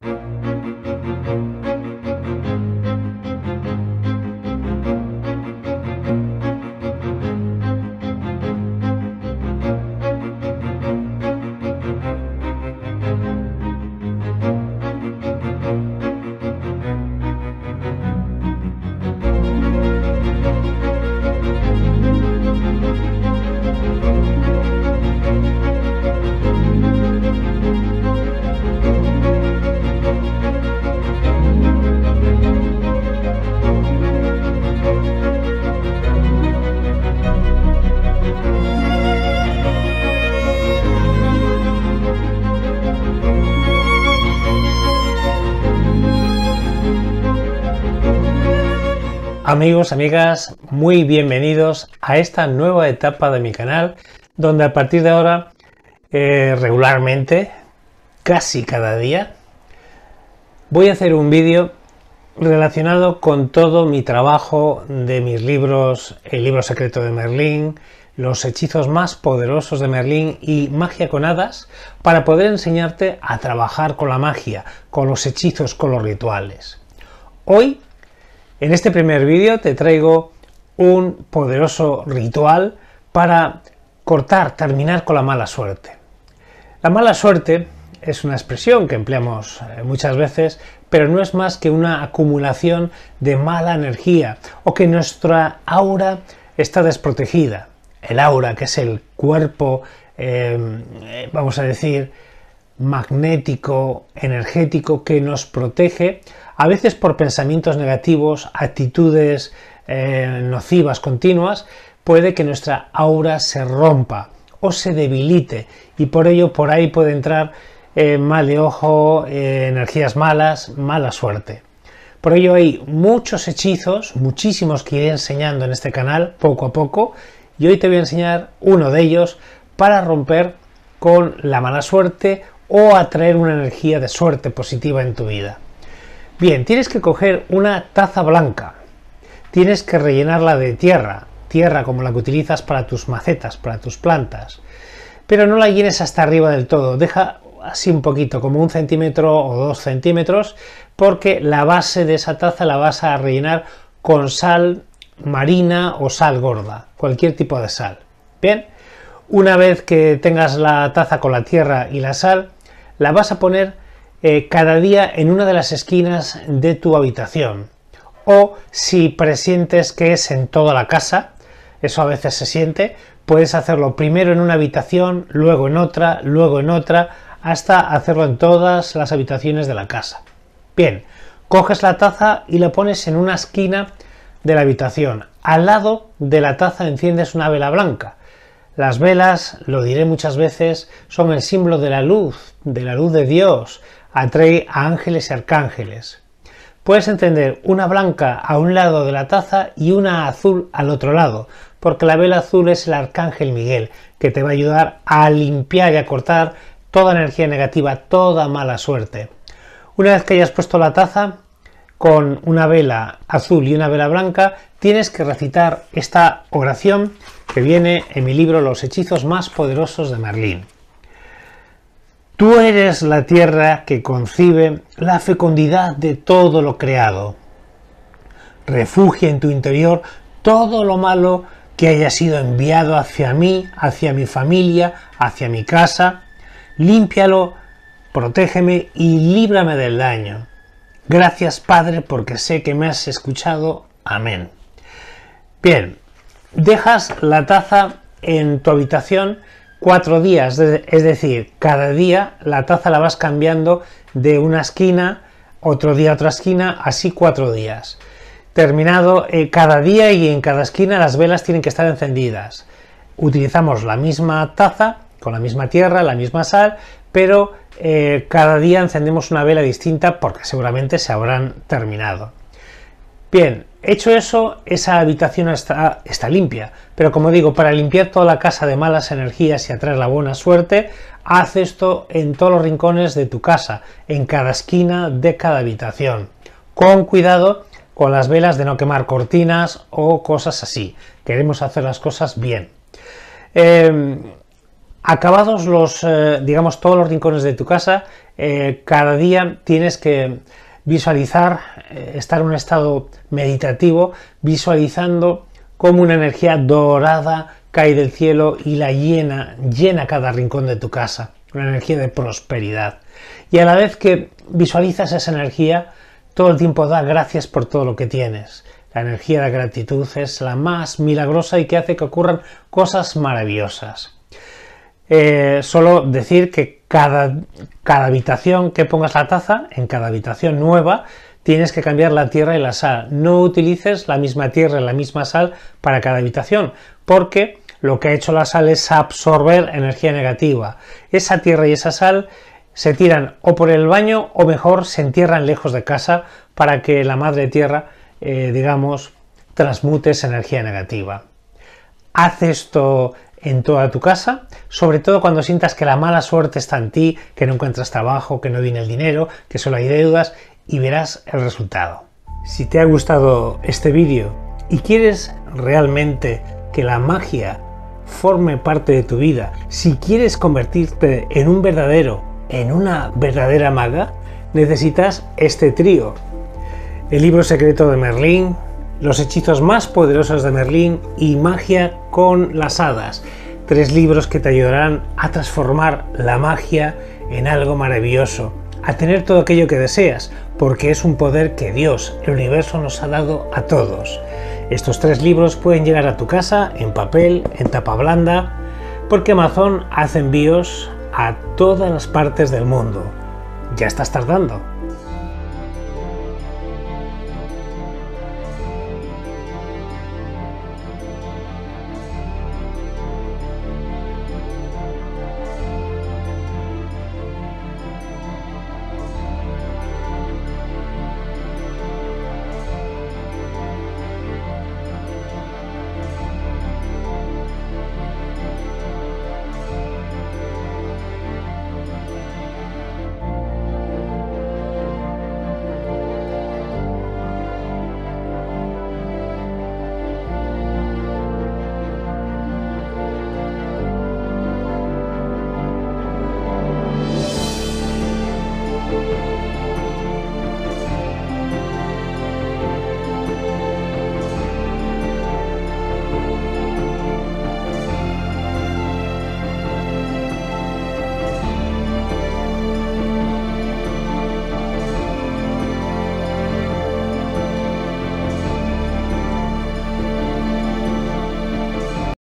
Amigos, amigas, muy bienvenidos a esta nueva etapa de mi canal, donde a partir de ahora, regularmente, casi cada día, voy a hacer un vídeo relacionado con todo mi trabajo de mis libros, el libro secreto de Merlín, los hechizos más poderosos de Merlín y magia con hadas, para poder enseñarte a trabajar con la magia, con los hechizos, con los rituales. Hoy, en este primer vídeo te traigo un poderoso ritual para terminar con la mala suerte. La mala suerte es una expresión que empleamos muchas veces, pero no es más que una acumulación de mala energía o que nuestra aura está desprotegida. El aura, que es el cuerpo, vamos a decir, magnético, energético, que nos protege, a veces por pensamientos negativos, actitudes nocivas continuas, puede que nuestra aura se rompa o se debilite y por ello por ahí puede entrar mal de ojo, energías malas, mala suerte. Por ello hay muchos hechizos, muchísimos que iré enseñando en este canal poco a poco, y hoy te voy a enseñar uno de ellos para romper con la mala suerte o atraer una energía de suerte positiva en tu vida. Bien, tienes que coger una taza blanca, tienes que rellenarla de tierra como la que utilizas para tus macetas, para tus plantas, pero no la llenes hasta arriba del todo, deja así un poquito, como 1 centímetro o 2 centímetros, porque la base de esa taza la vas a rellenar con sal marina o sal gorda, cualquier tipo de sal. Bien, una vez que tengas la taza con la tierra y la sal, la vas a poner cada día en una de las esquinas de tu habitación, o si presientes que es en toda la casa, eso a veces se siente, puedes hacerlo primero en una habitación, luego en otra, hasta hacerlo en todas las habitaciones de la casa. Bien, coges la taza y la pones en una esquina de la habitación. Al lado de la taza enciendes una vela blanca. Las velas, lo diré muchas veces, son el símbolo de la luz de Dios, atrae a ángeles y arcángeles. Puedes encender una blanca a un lado de la taza y una azul al otro lado, porque la vela azul es el arcángel Miguel, que te va a ayudar a limpiar y a cortar toda energía negativa, toda mala suerte. Una vez que hayas puesto la taza con una vela azul y una vela blanca, tienes que recitar esta oración que viene en mi libro Los hechizos más poderosos de Merlín. Tú eres la tierra que concibe la fecundidad de todo lo creado. Refugia en tu interior todo lo malo que haya sido enviado hacia mí, hacia mi familia, hacia mi casa. Límpialo, protégeme y líbrame del daño. Gracias, Padre, porque sé que me has escuchado. Amén. Bien, dejas la taza en tu habitación 4 días, es decir, cada día la taza la vas cambiando de una esquina, otro día otra esquina, así 4 días. Terminado cada día y en cada esquina las velas tienen que estar encendidas. Utilizamos la misma taza, con la misma tierra, la misma sal, pero cada día encendemos una vela distinta porque seguramente se habrán terminado. Bien, hecho eso, esa habitación está limpia, pero como digo, para limpiar toda la casa de malas energías y atraer la buena suerte, haz esto en todos los rincones de tu casa, en cada esquina de cada habitación. Con cuidado con las velas de no quemar cortinas o cosas así. Queremos hacer las cosas bien. Acabados digamos, todos los rincones de tu casa, cada día tienes que visualizar, estar en un estado meditativo, visualizando cómo una energía dorada cae del cielo y la llena cada rincón de tu casa, una energía de prosperidad. Y a la vez que visualizas esa energía, todo el tiempo da gracias por todo lo que tienes. La energía de gratitud es la más milagrosa y que hace que ocurran cosas maravillosas. Solo decir que cada habitación que pongas la taza, en cada habitación nueva, tienes que cambiar la tierra y la sal. No utilices la misma tierra y la misma sal para cada habitación, porque lo que ha hecho la sal es absorber energía negativa. Esa tierra y esa sal se tiran o por el baño o mejor se entierran lejos de casa para que la madre tierra, digamos, transmute esa energía negativa. Haz esto en toda tu casa, sobre todo cuando sientas que la mala suerte está en ti, que no encuentras trabajo, que no viene el dinero, que solo hay deudas, y verás el resultado. Si te ha gustado este vídeo y quieres realmente que la magia forme parte de tu vida, si quieres convertirte en una verdadera maga, necesitas este trío: el libro secreto de Merlín, los hechizos más poderosos de Merlín y magia con las hadas. 3 libros que te ayudarán a transformar la magia en algo maravilloso, a tener todo aquello que deseas, porque es un poder que Dios, el universo, nos ha dado a todos. Estos 3 libros pueden llegar a tu casa en papel, en tapa blanda, porque Amazon hace envíos a todas las partes del mundo. Ya estás tardando.